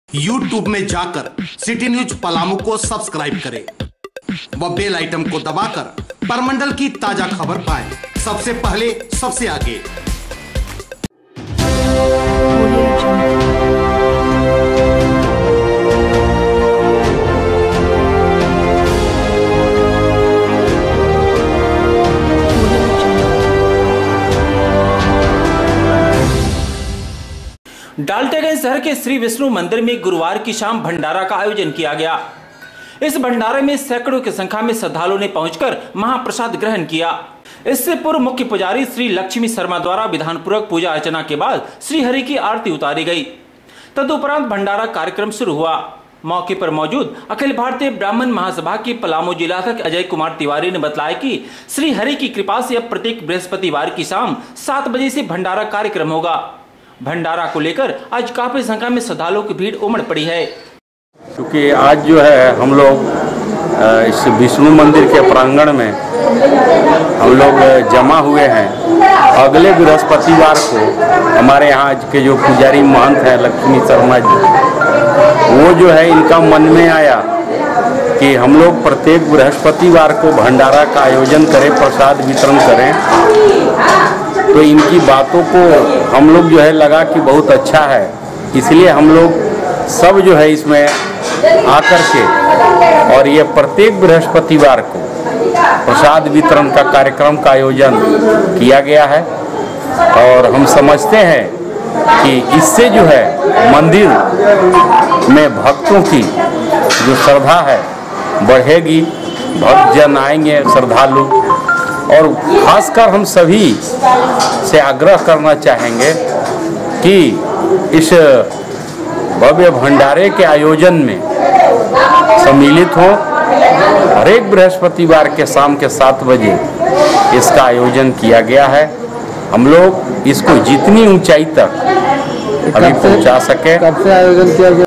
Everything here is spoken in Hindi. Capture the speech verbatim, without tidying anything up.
यूट्यूब में जाकर सिटी न्यूज पलामू को सब्सक्राइब करें व बेल आइटम को दबाकर परमंडल की ताजा खबर पाएं सबसे पहले सबसे आगे। डाल्टेगंज शहर के श्री विष्णु मंदिर में गुरुवार की शाम भंडारा का आयोजन किया गया। इस भंडारे में सैकड़ों की संख्या में श्रद्धालुओं ने पहुंचकर महाप्रसाद ग्रहण किया। इससे पूर्व मुख्य पुजारी श्री लक्ष्मी शर्मा द्वारा विधानपूर्वक पूजा अर्चना के बाद श्री हरि की आरती उतारी गई। तदुपरांत भंडारा कार्यक्रम शुरू हुआ। मौके पर मौजूद अखिल भारतीय ब्राह्मण महासभा के पलामू जिलाध्यक्ष अजय कुमार तिवारी ने बताया कि श्री हरि की कृपा से अब प्रत्येक बृहस्पतिवार की शाम सात बजे से भंडारा कार्यक्रम होगा। भंडारा को लेकर आज काफी संख्या में श्रद्धालुओं की भीड़ उमड़ पड़ी है। क्योंकि आज जो है हम लोग इस विष्णु मंदिर के प्रांगण में हम लोग जमा हुए हैं। अगले बृहस्पतिवार को हमारे यहाँ के जो पुजारी महंत हैं लक्ष्मी शर्मा जी, वो जो है इनका मन में आया कि हम लोग प्रत्येक बृहस्पतिवार को भंडारा का आयोजन करें, प्रसाद वितरण करें। तो इनकी बातों को हम लोग जो है लगा कि बहुत अच्छा है, इसलिए हम लोग सब जो है इसमें आकर के और ये प्रत्येक बृहस्पतिवार को प्रसाद वितरण का कार्यक्रम का आयोजन किया गया है। और हम समझते हैं कि इससे जो है मंदिर में भक्तों की जो श्रद्धा है बढ़ेगी, भक्त जन आएंगे, श्रद्धालु। और खासकर हम सभी से आग्रह करना चाहेंगे कि इस भव्य भंडारे के आयोजन में सम्मिलित हो। हर एक बृहस्पतिवार के शाम के सात बजे इसका आयोजन किया गया है। हम लोग इसको जितनी ऊंचाई तक अभी पहुंचा सके। कब से आयोजन किया गया?